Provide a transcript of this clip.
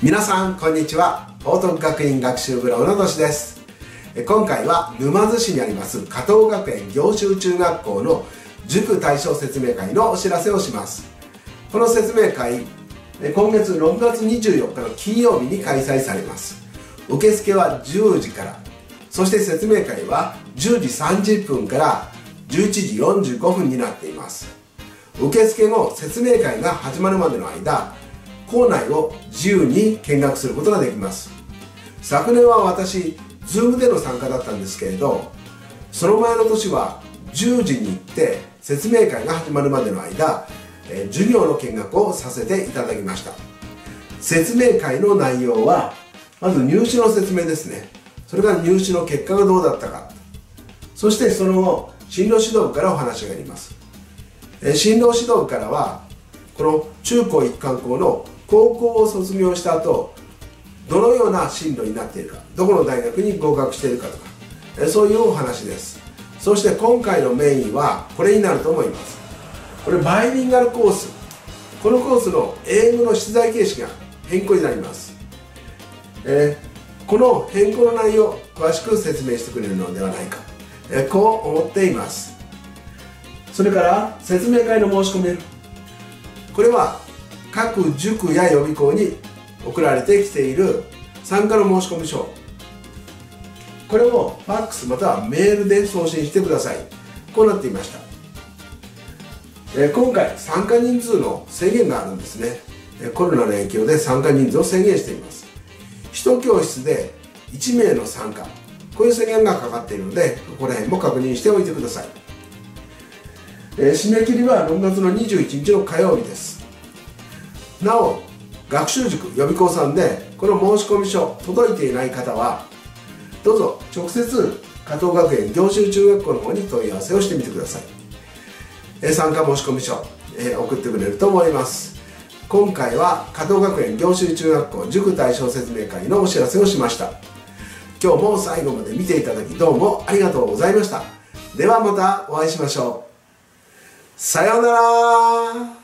皆さんこんにちは。報徳学院学習部の小野俊です。今回は沼津市にあります加藤学園行修中学校の塾対象説明会のお知らせをします。この説明会、今月6月24日の金曜日に開催されます。受付は10時から、そして説明会は10時30分から11時45分になっています。受付後、説明会が始まるまでの間、校内を自由に見学することができます。昨年は私、Zoom での参加だったんですけれど、その前の年は10時に行って説明会が始まるまでの間、授業の見学をさせていただきました。説明会の内容は、まず入試の説明ですね。それから入試の結果がどうだったか。そしてその後、進路指導部からお話があります。進路指導部からは、この中高一貫校の高校を卒業した後、どのような進路になっているか、どこの大学に合格しているかとか、そういうお話です。そして今回のメインはこれになると思います。これバイリンガルコース。このコースの英語の出題形式が変更になります。この変更の内容を詳しく説明してくれるのではないか、こう思っています。それから説明会の申し込み、これは各塾や予備校に送られてきている参加の申込書、これをファックスまたはメールで送信してください。こうなっていました。今回参加人数の制限があるんですね。コロナの影響で参加人数を制限しています。1教室で1名の参加、こういう制限がかかっているので、ここら辺も確認しておいてください。締め切りは6月の21日の火曜日です。なお、学習塾予備校さんでこの申込書届いていない方は、どうぞ直接加藤学園行修中学校の方に問い合わせをしてみてください。参加申込書、送ってくれると思います。今回は加藤学園行修中学校塾対象説明会のお知らせをしました。今日も最後まで見ていただきどうもありがとうございました。ではまたお会いしましょう。さようなら。